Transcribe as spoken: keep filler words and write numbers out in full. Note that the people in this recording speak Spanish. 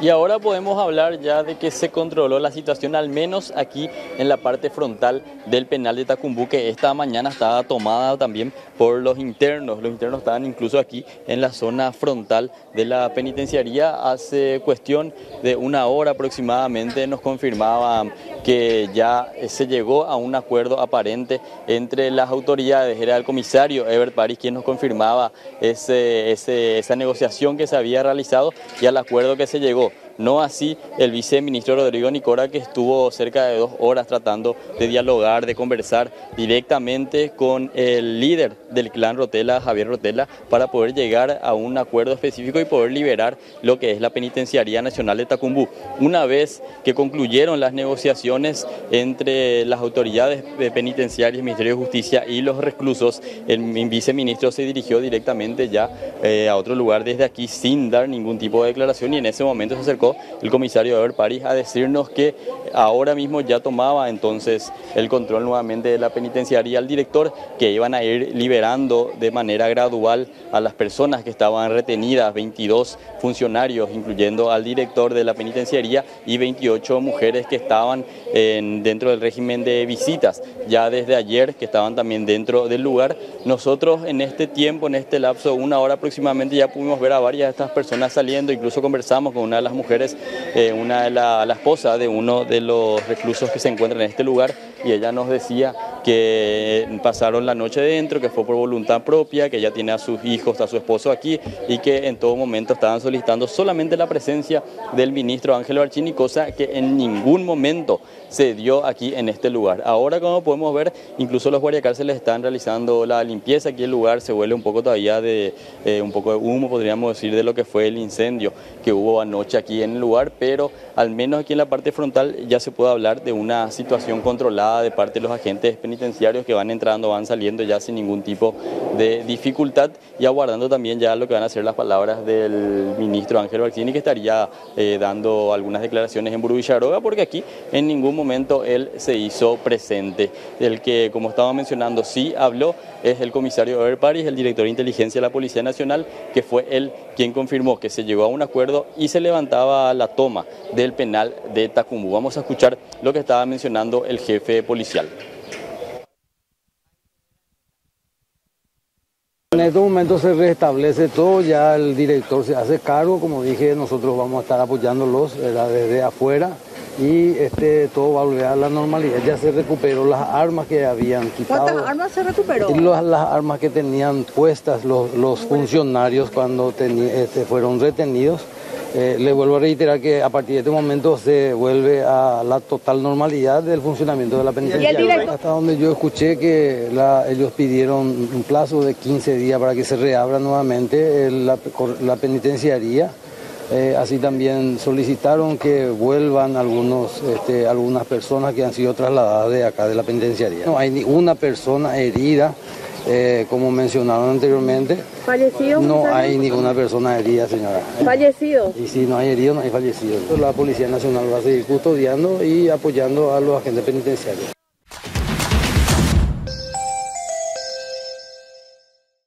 Y ahora podemos hablar ya de que se controló la situación, al menos aquí en la parte frontal del penal de Tacumbú, que esta mañana estaba tomada también por los internos. Los internos estaban incluso aquí en la zona frontal de la penitenciaría. Hace cuestión de una hora aproximadamente nos confirmaban que ya se llegó a un acuerdo aparente entre las autoridades. Era el comisario Ebert París quien nos confirmaba ese, ese, esa negociación que se había realizado y al acuerdo que se llegó. No así el viceministro Rodrigo Nicora, que estuvo cerca de dos horas tratando de dialogar, de conversar directamente con el líder del clan Rotela, Javier Rotela, para poder llegar a un acuerdo específico y poder liberar lo que es la Penitenciaría Nacional de Tacumbú. Una vez que concluyeron las negociaciones entre las autoridades penitenciarias, el Ministerio de Justicia y los reclusos, el viceministro se dirigió directamente ya eh, a otro lugar desde aquí sin dar ningún tipo de declaración, y en ese momento se acercó el comisario Ebert París a decirnos que ahora mismo ya tomaba entonces el control nuevamente de la penitenciaría al director, que iban a ir liberando de manera gradual a las personas que estaban retenidas, veintidós funcionarios, incluyendo al director de la penitenciaría, y veintiocho mujeres que estaban en, dentro del régimen de visitas, ya desde ayer, que estaban también dentro del lugar. Nosotros en este tiempo, en este lapso, una hora aproximadamente, ya pudimos ver a varias de estas personas saliendo, incluso conversamos con una de las mujeres, eh, una de la, la esposa de uno de los reclusos que se encuentran en este lugar, y ella nos decía que pasaron la noche dentro, que fue por voluntad propia, que ella tiene a sus hijos, a su esposo aquí, y que en todo momento estaban solicitando solamente la presencia del ministro Ángel Barcini, cosa que en ningún momento se dio aquí en este lugar. Ahora, como podemos ver, incluso los guardiacárceles están realizando la limpieza. Aquí el lugar se huele un poco todavía de eh, un poco de humo, podríamos decir, de lo que fue el incendio que hubo anoche aquí en el lugar, pero al menos aquí en la parte frontal ya se puede hablar de una situación controlada de parte de los agentes penitenciarios que van entrando, van saliendo ya sin ningún tipo de dificultad, y aguardando también ya lo que van a ser las palabras del ministro Ángel Barcini, que estaría eh, dando algunas declaraciones en Burú Villaroga, porque aquí en ningún momento él se hizo presente. El que, como estaba mencionando, sí habló es el comisario Ebert París, el director de inteligencia de la Policía Nacional, que fue él quien confirmó que se llegó a un acuerdo y se levantaba la toma del penal de Tacumbú. Vamos a escuchar lo que estaba mencionando el jefe policial. En este momento se restablece todo, ya el director se hace cargo, como dije, nosotros vamos a estar apoyándolos desde afuera, y este, todo va a volver a la normalidad. Ya se recuperó las armas que habían quitado. ¿Cuántas armas se recuperó? Las, las armas que tenían puestas los, los funcionarios cuando teni, este, fueron retenidos. Eh, le vuelvo a reiterar que a partir de este momento se vuelve a la total normalidad del funcionamiento de la penitenciaria. Hasta donde yo escuché que la, ellos pidieron un plazo de quince días para que se reabra nuevamente la, la penitenciaría. Eh, así también solicitaron que vuelvan algunos, este, algunas personas que han sido trasladadas de acá de la penitenciaría. No hay ni una persona herida. Eh, como mencionaron anteriormente, ¿fallecido? No hay ninguna persona herida, señora. ¿Fallecido? Y si no hay herido, no hay fallecido. La Policía Nacional va a seguir custodiando y apoyando a los agentes penitenciarios.